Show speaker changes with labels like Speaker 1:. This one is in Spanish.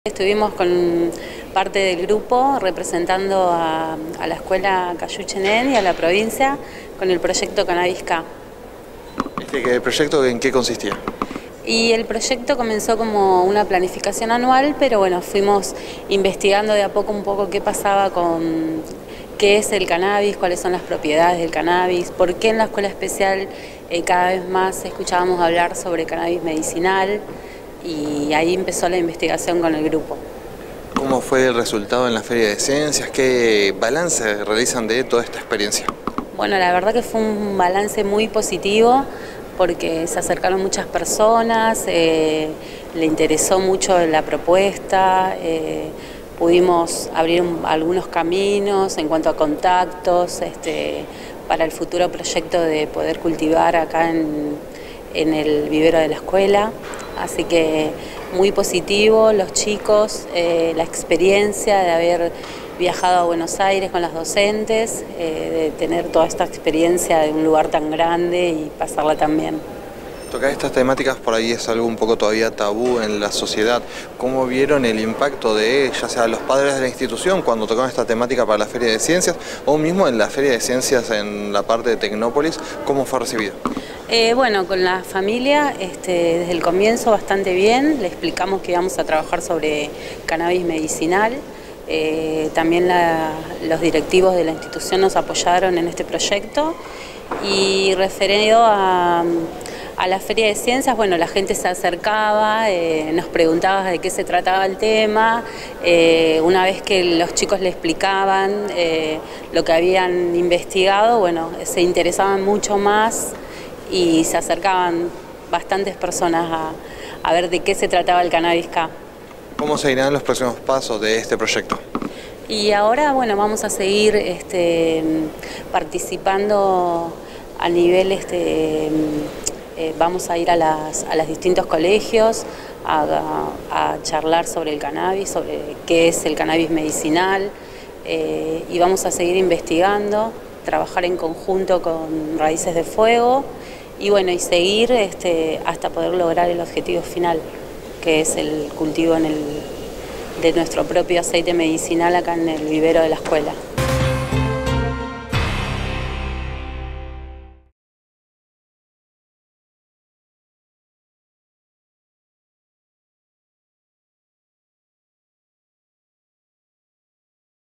Speaker 1: Estuvimos con parte del grupo representando a la escuela Cayuchenén y a la provincia con el proyecto Cannabis K.
Speaker 2: ¿El proyecto en qué consistía?
Speaker 1: Y el proyecto comenzó como una planificación anual, pero bueno, fuimos investigando de a poco un poco qué pasaba con qué es el cannabis, cuáles son las propiedades del cannabis, por qué en la escuela especial cada vez más escuchábamos hablar sobre cannabis medicinal. Y ahí empezó la investigación con el grupo.
Speaker 2: ¿Cómo fue el resultado en la Feria de Ciencias? ¿Qué balance realizan de toda esta experiencia?
Speaker 1: Bueno, la verdad que fue un balance muy positivo porque se acercaron muchas personas, le interesó mucho la propuesta, pudimos abrir algunos caminos en cuanto a contactos para el futuro proyecto de poder cultivar acá en el vivero de la escuela. Así que muy positivo, los chicos, la experiencia de haber viajado a Buenos Aires con las docentes, de tener toda esta experiencia de un lugar tan grande y pasarla tan bien.
Speaker 2: Tocar estas temáticas por ahí es algo un poco todavía tabú en la sociedad. ¿Cómo vieron el impacto de, ya sea los padres de la institución cuando tocaron esta temática para la Feria de Ciencias o mismo en la Feria de Ciencias en la parte de Tecnópolis? ¿Cómo fue recibido?
Speaker 1: Bueno, con la familia desde el comienzo bastante bien, le explicamos que íbamos a trabajar sobre cannabis medicinal. También los directivos de la institución nos apoyaron en este proyecto y referido a la Feria de Ciencias, bueno, la gente se acercaba, nos preguntaba de qué se trataba el tema, una vez que los chicos le explicaban lo que habían investigado, bueno, se interesaban mucho más y se acercaban bastantes personas a ver de qué se trataba el Cannabis K.
Speaker 2: ¿Cómo seguirán los próximos pasos de este proyecto?
Speaker 1: Y ahora, bueno, vamos a seguir participando a nivel, vamos a ir a los distintos colegios a charlar sobre el cannabis, sobre qué es el cannabis medicinal, y vamos a seguir investigando, trabajar en conjunto con Raíces de Fuego y bueno, y seguir hasta poder lograr el objetivo final, que es el cultivo de nuestro propio aceite medicinal acá en el vivero de la escuela.